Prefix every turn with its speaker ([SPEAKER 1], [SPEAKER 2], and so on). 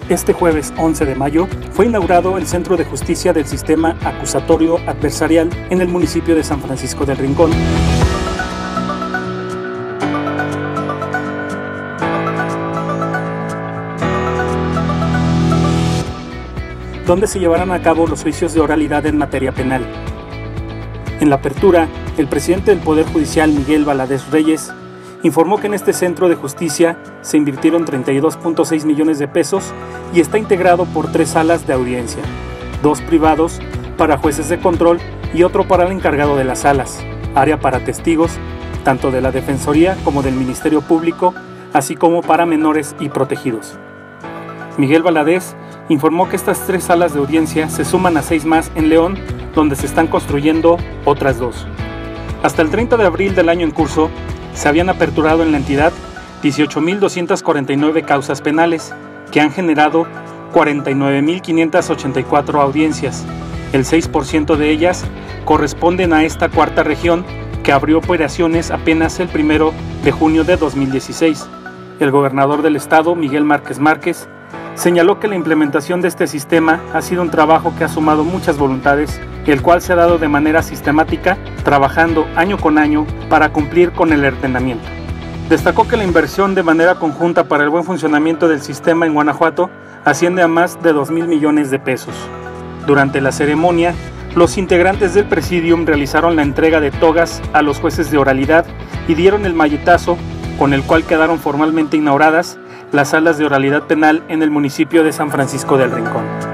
[SPEAKER 1] Este jueves 11 de mayo fue inaugurado el Centro de Justicia del Sistema Acusatorio Adversarial en el municipio de San Francisco del Rincón. Donde se llevarán a cabo los juicios de oralidad en materia penal. En la apertura, el presidente del Poder Judicial, Miguel Valadez Reyes, informó que en este centro de justicia se invirtieron 32.6 millones de pesos y está integrado por 3 salas de audiencia, 2 privados para jueces de control y otro para el encargado de las salas, área para testigos, tanto de la Defensoría como del Ministerio Público, así como para menores y protegidos. Miguel Valadez informó que estas 3 salas de audiencia se suman a 6 más en León, donde se están construyendo otras 2. Hasta el 30 de abril del año en curso, se habían aperturado en la entidad 18.249 causas penales, que han generado 49.584 audiencias. El 6% de ellas corresponden a esta cuarta región, que abrió operaciones apenas el 1 de junio de 2016. El gobernador del estado, Miguel Márquez Márquez, señaló que la implementación de este sistema ha sido un trabajo que ha sumado muchas voluntades, el cual se ha dado de manera sistemática, trabajando año con año para cumplir con el ordenamiento. Destacó que la inversión de manera conjunta para el buen funcionamiento del sistema en Guanajuato asciende a más de 2,000 millones de pesos. Durante la ceremonia, los integrantes del Presidium realizaron la entrega de togas a los jueces de oralidad y dieron el malletazo con el cual quedaron formalmente inauguradas las salas de oralidad penal en el municipio de San Francisco del Rincón.